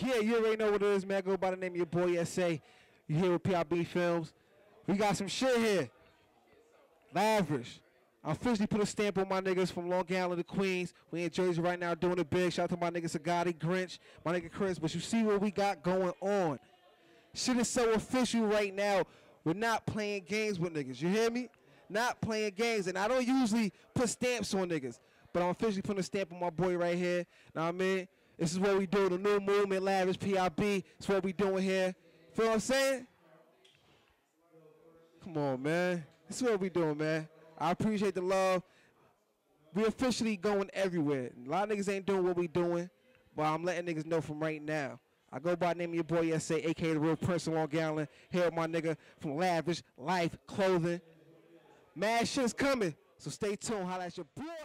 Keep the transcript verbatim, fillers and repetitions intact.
Yeah, you already know what it is, man. I go by the name of your boy S A. You here with P I B Films. We got some shit here. Lavish. I officially put a stamp on my niggas from Long Island to Queens. We in Jersey right now doing it big. Shout out to my nigga Sagati, Grinch, my nigga Chris. But you see what we got going on. Shit is so official right now. We're not playing games with niggas. You hear me? Not playing games. And I don't usually put stamps on niggas. But I'm officially putting a stamp on my boy right here. Know what I mean? This is what we do. The new movement, Lavish, P I B. It's what we doing here. Feel what I'm saying? Come on, man. This is what we doing, man. I appreciate the love. We officially going everywhere. A lot of niggas ain't doing what we doing, but I'm letting niggas know from right now. I go by the name of your boy S A, a k a the real Prince of Long Island. Here with my nigga from Lavish Life Clothing. Mad shit's coming, so stay tuned. Holla at your boy.